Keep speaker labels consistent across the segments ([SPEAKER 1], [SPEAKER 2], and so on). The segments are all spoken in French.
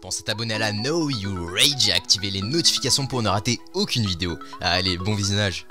[SPEAKER 1] pense à t'abonner à la Know You Rage et à activer les notifications pour ne rater aucune vidéo. Allez, bon visionnage.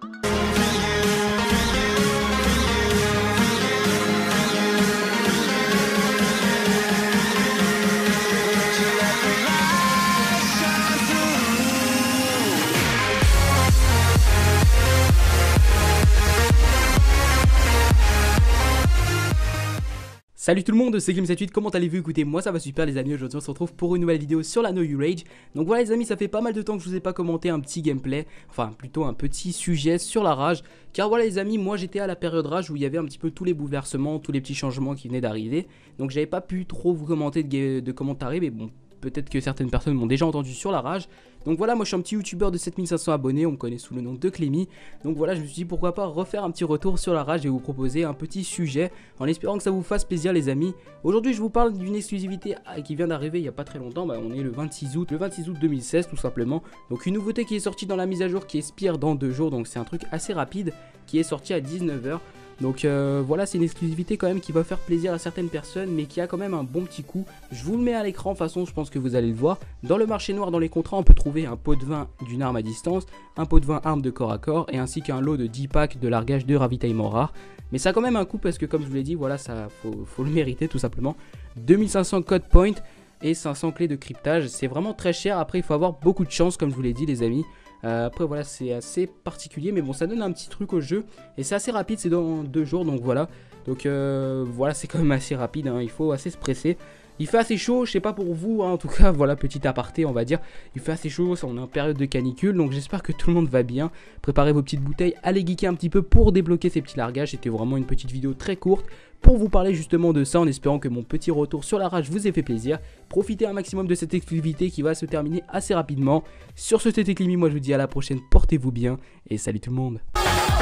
[SPEAKER 2] Salut tout le monde, c'est Glim78, comment allez-vous? Écoutez, moi ça va super les amis, aujourd'hui on se retrouve pour une nouvelle vidéo sur la Know You Rage. Donc voilà les amis, ça fait pas mal de temps que je vous ai pas commenté un petit gameplay, enfin plutôt un petit sujet sur la rage. Car voilà les amis, moi j'étais à la période rage où il y avait un petit peu tous les bouleversements, tous les petits changements qui venaient d'arriver. Donc j'avais pas pu trop vous commenter de commentaires, mais bon, peut-être que certaines personnes m'ont déjà entendu sur la rage. Donc voilà, moi je suis un petit youtubeur de 7500 abonnés, on me connaît sous le nom de Clémy. Donc voilà, je me suis dit pourquoi pas refaire un petit retour sur la rage et vous proposer un petit sujet en espérant que ça vous fasse plaisir les amis. Aujourd'hui je vous parle d'une exclusivité qui vient d'arriver il n'y a pas très longtemps, on est le 26 août 2016 tout simplement. Donc une nouveauté qui est sortie dans la mise à jour qui expire dans 2 jours, donc c'est un truc assez rapide qui est sorti à 19 h. Donc voilà, c'est une exclusivité quand même qui va faire plaisir à certaines personnes, mais qui a quand même un bon petit coup. Je vous le mets à l'écran, de toute façon je pense que vous allez le voir. Dans le marché noir, dans les contrats, on peut trouver un pot de vin d'une arme à distance, un pot de vin arme de corps à corps, et ainsi qu'un lot de 10 packs de largage de ravitaillement rare. Mais ça a quand même un coût parce que comme je vous l'ai dit, voilà, ça faut le mériter tout simplement. 2500 code point et 500 clés de cryptage, c'est vraiment très cher. Après il faut avoir beaucoup de chance comme je vous l'ai dit les amis. Après voilà, c'est assez particulier, mais bon, ça donne un petit truc au jeu et c'est assez rapide, c'est dans 2 jours, donc voilà. Donc voilà, c'est quand même assez rapide, hein, il faut assez se presser. Il fait assez chaud, je sais pas pour vous, hein, en tout cas, voilà, petit aparté, on va dire. Il fait assez chaud, on est en période de canicule, donc j'espère que tout le monde va bien. Préparez vos petites bouteilles, allez geeker un petit peu pour débloquer ces petits largages. C'était vraiment une petite vidéo très courte pour vous parler justement de ça, en espérant que mon petit retour sur la rage vous ait fait plaisir. Profitez un maximum de cette exclusivité qui va se terminer assez rapidement. Sur ce, c'était Clémy, moi je vous dis à la prochaine, portez-vous bien et salut tout le monde.